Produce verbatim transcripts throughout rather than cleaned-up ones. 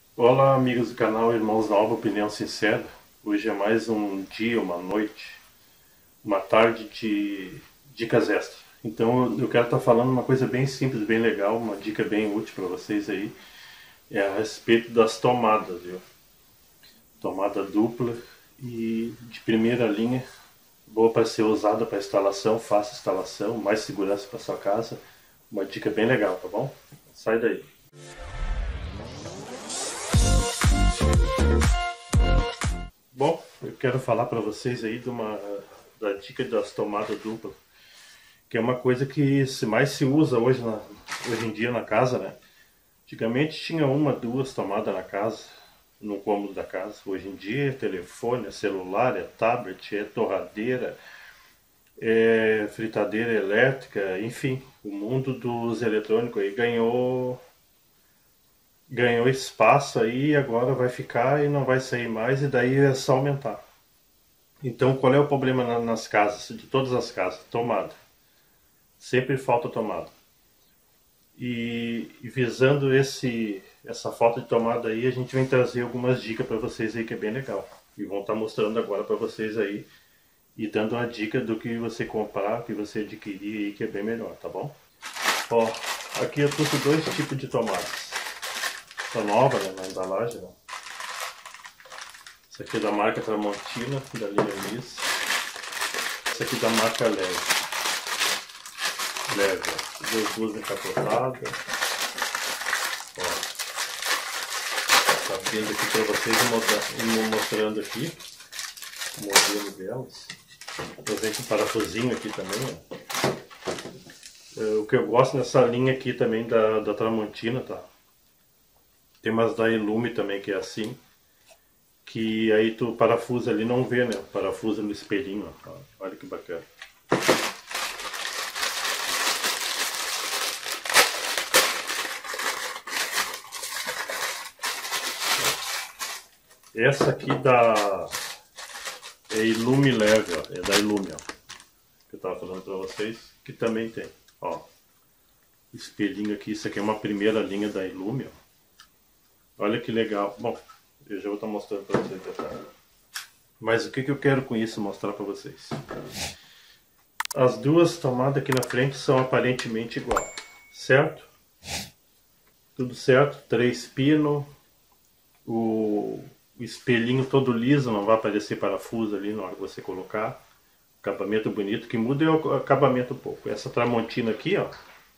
Olá, amigos do canal Irmãos da Obra Opinião Sincera. Hoje é mais um dia, uma noite, uma tarde de dicas extras. Então eu quero estar falando uma coisa bem simples, bem legal, uma dica bem útil para vocês aí. É a respeito das tomadas, viu? Tomada dupla e de primeira linha, boa para ser usada para instalação, fácil instalação, mais segurança para sua casa. Uma dica bem legal, tá bom? Sai daí. Bom, eu quero falar para vocês aí de uma da dica das tomadas duplas, que é uma coisa que se mais se usa hoje, na, hoje em dia na casa, né? Antigamente tinha uma, duas tomadas na casa, no cômodo da casa. Hoje em dia é telefone, é celular, é tablet, é torradeira, é fritadeira elétrica, enfim, o mundo dos eletrônicos aí ganhou ganhou espaço aí, agora vai ficar e não vai sair mais, e daí é só aumentar. Então, qual é o problema na- nas casas, de todas as casas? Tomada. Sempre falta tomada. E, e visando esse, essa falta de tomada aí, a gente vem trazer algumas dicas para vocês aí que é bem legal. E vão estar mostrando agora para vocês aí e dando uma dica do que você comprar, que você adquirir aí que é bem melhor, tá bom? Ó, aqui eu trouxe dois tipos de tomadas. Essa nova, né, na embalagem, né? Essa aqui é da marca Tramontina, da linha Miss. Essa aqui é da marca Leve. Leve, ó. Duas duas encapotadas. Ó, tá abrindo aqui para vocês e mostrando aqui o modelo delas. Eu venho com um parafusinho aqui também, ó. O que eu gosto nessa linha aqui também da, da Tramontina, tá? Tem umas da Ilume também que é assim. Que aí tu parafusa ali, não vê, né? Parafusa no espelhinho, ó. Olha que bacana. Essa aqui da é Ilume Leve, ó. É da Ilume, ó. Que eu tava falando pra vocês, que também tem, ó. Espelhinho aqui, isso aqui é uma primeira linha da Ilume, ó. Olha que legal. Bom, eu já vou estar mostrando pra vocês detalhes. Mas o que, que eu quero com isso mostrar pra vocês? As duas tomadas aqui na frente são aparentemente igual, certo? Tudo certo, três pinos, o espelhinho todo liso, não vai aparecer parafuso ali na hora que você colocar. Acabamento bonito, que muda é o acabamento um pouco. Essa Tramontina aqui, ó,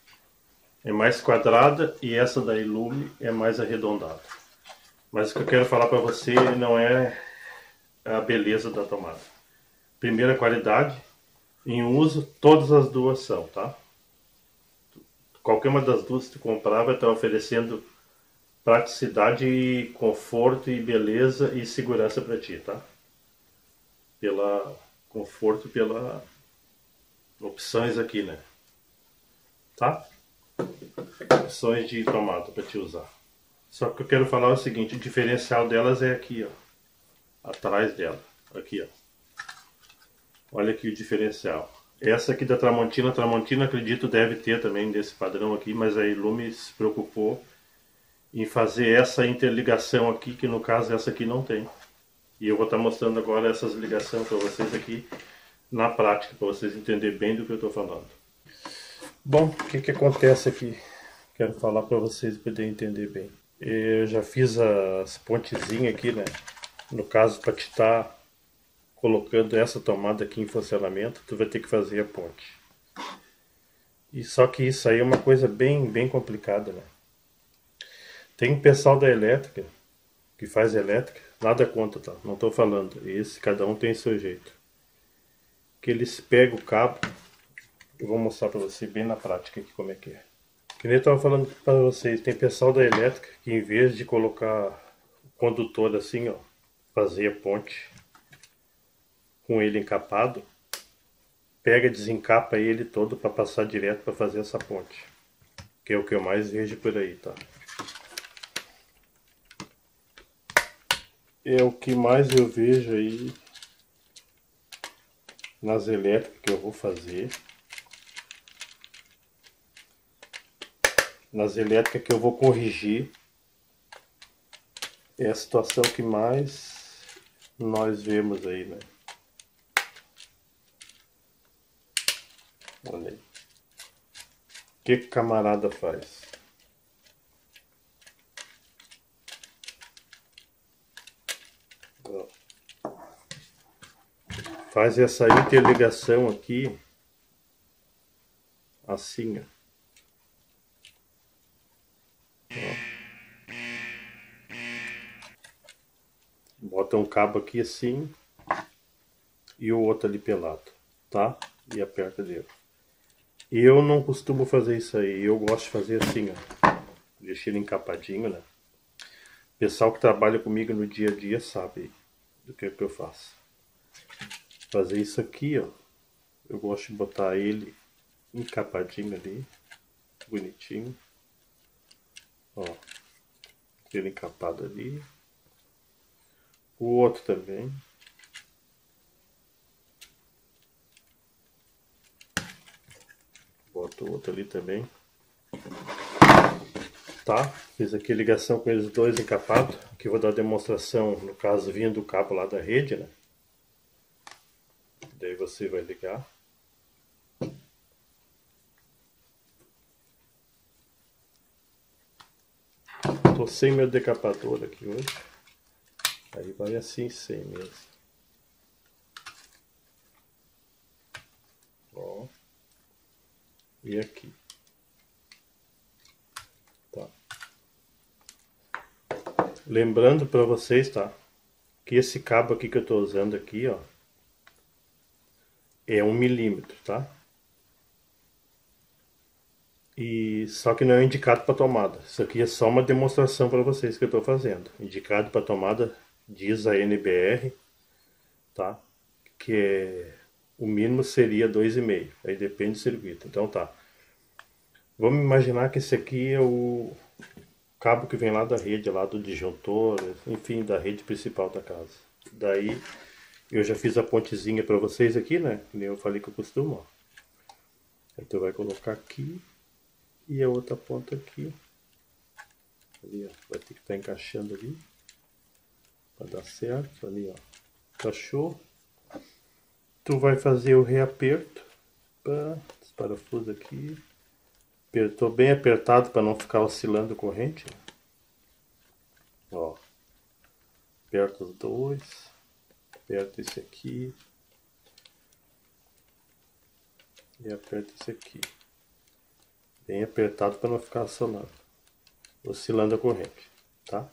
é mais quadrada e essa da Ilume é mais arredondada. Mas o que eu quero falar para você não é a beleza da tomada. Primeira qualidade, em uso, todas as duas são, tá? Qualquer uma das duas que tu comprar vai estar oferecendo praticidade, conforto e beleza e segurança para ti, tá? Pela conforto, pela opções aqui, né? Tá? Opções de tomada para te usar. Só que eu quero falar o seguinte, o diferencial delas é aqui, ó, atrás dela, aqui, ó. Olha aqui o diferencial. Essa aqui da Tramontina, Tramontina acredito deve ter também desse padrão aqui, mas a Ilume se preocupou em fazer essa interligação aqui, que no caso essa aqui não tem. E eu vou estar mostrando agora essas ligações para vocês aqui na prática, para vocês entenderem bem do que eu estou falando. Bom, o que, que acontece aqui? Quero falar para vocês poderem entender bem. Eu já fiz as pontezinhas aqui, né? No caso, para te estar colocando essa tomada aqui em funcionamento, tu vai ter que fazer a ponte. E só que isso aí é uma coisa bem, bem complicada, né? Tem um pessoal da elétrica, que faz elétrica, nada contra, tá? Não estou falando. Esse, cada um tem seu jeito. Que eles pegam o cabo, eu vou mostrar para você bem na prática aqui como é que é. Que nem eu estava falando para vocês, tem pessoal da elétrica que em vez de colocar o condutor assim, ó, fazer a ponte com ele encapado, pega, desencapa ele todo para passar direto para fazer essa ponte. Que é o que eu mais vejo por aí, tá? É o que mais eu vejo aí nas elétricas que eu vou fazer. Nas elétricas que eu vou corrigir. é a situação que mais nós vemos aí, né? Olha aí. O que que camarada faz? Ó. Faz essa interligação aqui, assim, ó. Bota um cabo aqui assim e o outro ali pelado, tá? E aperta dele. Eu não costumo fazer isso aí, eu gosto de fazer assim, ó. Deixar ele encapadinho, né? O pessoal que trabalha comigo no dia a dia sabe do que, que eu faço. Fazer isso aqui, ó. Eu gosto de botar ele encapadinho ali, bonitinho. Ó, ele encapado ali. O outro também. Boto o outro ali também. Tá? Fiz aqui a ligação com eles dois encapados. Aqui vou dar a demonstração, no caso, vindo do cabo lá da rede, né? Daí você vai ligar. Tô sem meu decapador aqui hoje. Aí vai assim, sem mesmo. Ó. E aqui. Tá. Lembrando para vocês, tá? Que esse cabo aqui que eu tô usando aqui, ó. É um milímetro, tá? E só que não é indicado para tomada. Isso aqui é só uma demonstração para vocês que eu estou fazendo. Indicado para tomada diz a N B R, tá? Que é, o mínimo seria dois e meio. Aí depende do circuito. Então tá. Vamos imaginar que esse aqui é o cabo que vem lá da rede, lá do disjuntor, enfim, da rede principal da casa. Daí eu já fiz a pontezinha para vocês aqui, né? Que nem eu falei que eu costumo, ó. Aí tu vai colocar aqui. E a outra ponta aqui, ali, ó, vai ter que estar encaixando ali, para dar certo, ali, ó, encaixou. Tu vai fazer o reaperto, pá, esse parafuso aqui, apertou bem apertado para não ficar oscilando a corrente, ó, aperta os dois, aperta esse aqui, e aperta esse aqui. Bem apertado para não ficar oscilando, oscilando a corrente, tá?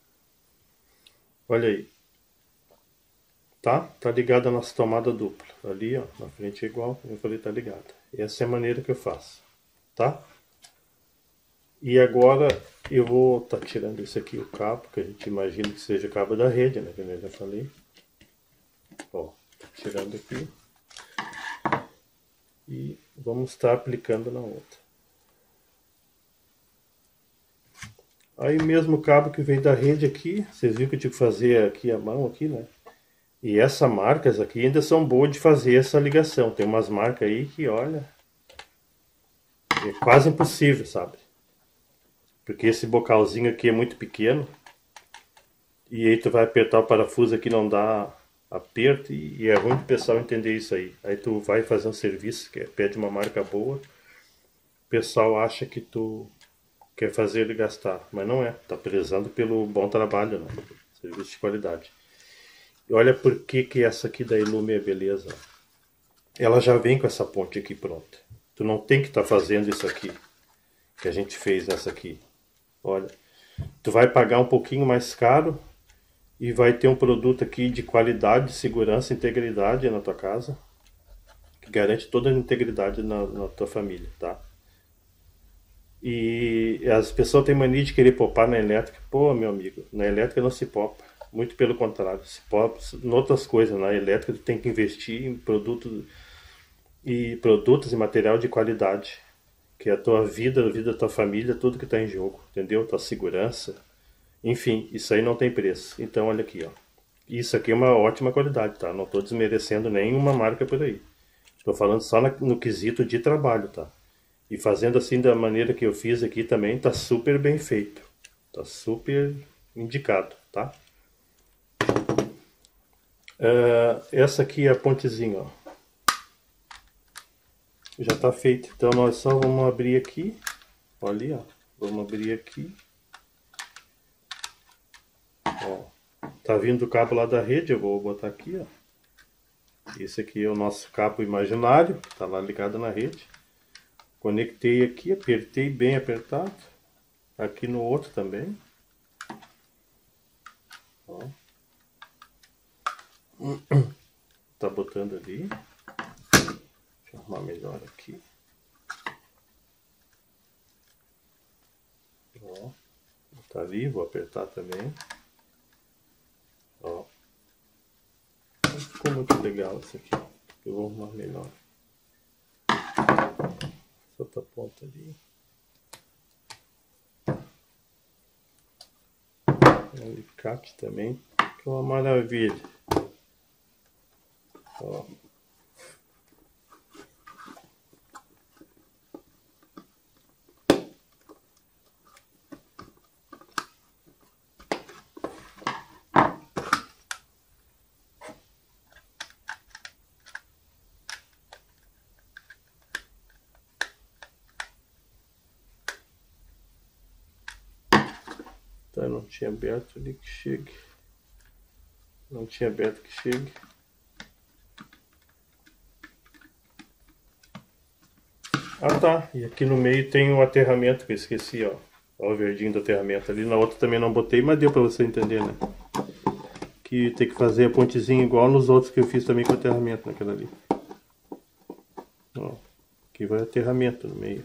Olha aí, tá? Tá ligada a nossa tomada dupla. Ali, ó, na frente é igual, como eu falei, tá ligada. Essa é a maneira que eu faço, tá? E agora eu vou tá tirando esse aqui, o cabo, que a gente imagina que seja o cabo da rede, né? Que eu já falei. Ó, tá tirando aqui. E vamos estar aplicando na outra. Aí mesmo o cabo que veio da rede aqui, vocês viram que eu tive que fazer aqui a mão aqui, né? E essas marcas aqui ainda são boas de fazer essa ligação. Tem umas marcas aí que, olha, é quase impossível, sabe? Porque esse bocalzinho aqui é muito pequeno. E aí tu vai apertar o parafuso aqui, não dá aperto. E é ruim o pessoal entender isso aí. Aí tu vai fazer um serviço que pede uma marca boa. O pessoal acha que tu quer fazer ele gastar, mas não é, tá prezando pelo bom trabalho, né? Serviço de qualidade. E olha por que que essa aqui da Ilume é beleza. Ela já vem com essa ponte aqui pronta. Tu não tem que estar tá fazendo isso aqui, que a gente fez essa aqui. Olha, tu vai pagar um pouquinho mais caro e vai ter um produto aqui de qualidade, segurança e integridade na tua casa, que garante toda a integridade na, na tua família, tá? E as pessoas têm mania de querer popar na elétrica. Pô, meu amigo, na elétrica não se popa. Muito pelo contrário, se popa em outras coisas. Na elétrica tu tem que investir em produtos e produtos e material de qualidade. Que é a tua vida, a vida da tua família, tudo que está em jogo, entendeu? Tua segurança. Enfim, isso aí não tem preço. Então olha aqui, ó. Isso aqui é uma ótima qualidade, tá? Não estou desmerecendo nenhuma marca por aí. Estou falando só no quesito de trabalho, tá? E fazendo assim da maneira que eu fiz aqui também, tá super bem feito. Tá super indicado. tá? Uh, essa aqui é a pontezinha, ó. Já tá feita, então nós só vamos abrir aqui, olha ali, ó. Vamos abrir aqui. Ó, tá vindo o cabo lá da rede, eu vou botar aqui, ó. Esse aqui é o nosso cabo imaginário, que tá lá ligado na rede. Conectei aqui, apertei bem apertado. Aqui no outro também. Ó. Tá botando ali. Deixa eu arrumar melhor aqui. Ó. Tá ali, vou apertar também. Ó. Ficou muito legal isso aqui. Eu vou arrumar melhor. Essa outra ponta ali. O alicate também, que é uma maravilha. Ó. Tá, não tinha aberto ali que chegue. Não tinha aberto que chegue. Ah tá, e aqui no meio tem o aterramento que eu esqueci, ó. Ó o verdinho do aterramento ali. Na outra também não botei, mas deu pra você entender, né? Que tem que fazer a pontezinha igual nos outros que eu fiz também com aterramento naquela ali. Ó, aqui vai aterramento no meio.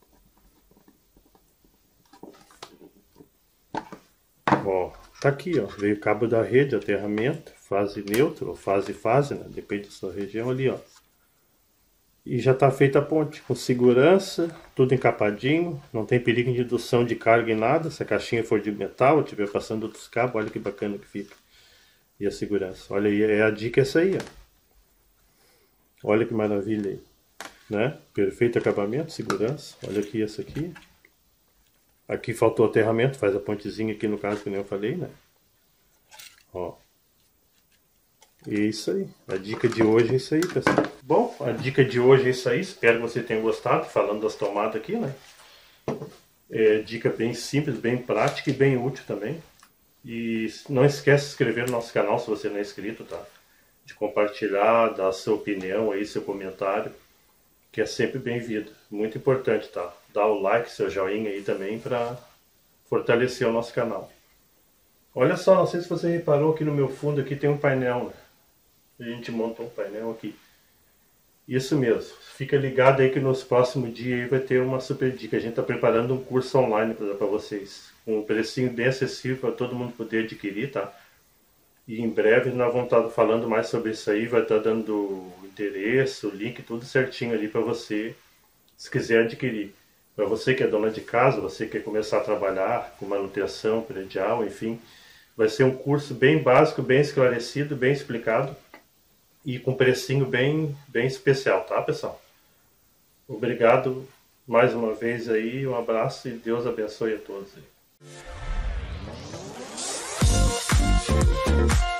Ó, tá aqui, ó, veio o cabo da rede, aterramento, fase neutro, ou fase fase, né, depende da sua região ali, ó. E já tá feita a ponte, com segurança, tudo encapadinho, não tem perigo de indução de carga em nada, se a caixinha for de metal, estiver passando outros cabos, olha que bacana que fica. E a segurança, olha aí, é a dica essa aí, ó. Olha que maravilha aí, né, perfeito acabamento, segurança, olha aqui essa aqui. Aqui faltou aterramento, faz a pontezinha aqui no caso que nem eu falei, né? Ó. E é isso aí. A dica de hoje é isso aí, pessoal. Bom, a dica de hoje é isso aí. Espero que você tenha gostado, falando das tomadas aqui, né? É dica bem simples, bem prática e bem útil também. E não esquece de se inscrever no nosso canal se você não é inscrito, tá? De compartilhar, dar sua opinião aí, seu comentário, que é sempre bem-vindo. Muito importante, tá? Dá o like, seu joinha aí também para fortalecer o nosso canal. Olha só, não sei se você reparou aqui no meu fundo aqui tem um painel, né? A gente montou um painel aqui. Isso mesmo. Fica ligado aí que nos próximos dias aí vai ter uma super dica. A gente está preparando um curso online para dar para vocês. Com um precinho bem acessível para todo mundo poder adquirir, tá? E em breve nós vamos estar falando mais sobre isso aí. Vai estar dando o endereço, o link, tudo certinho ali para você, se quiser adquirir. Para você que é dona de casa, você que quer começar a trabalhar com manutenção predial, enfim, vai ser um curso bem básico, bem esclarecido, bem explicado e com precinho bem, bem especial, tá, pessoal? Obrigado mais uma vez aí, um abraço e Deus abençoe a todos aí.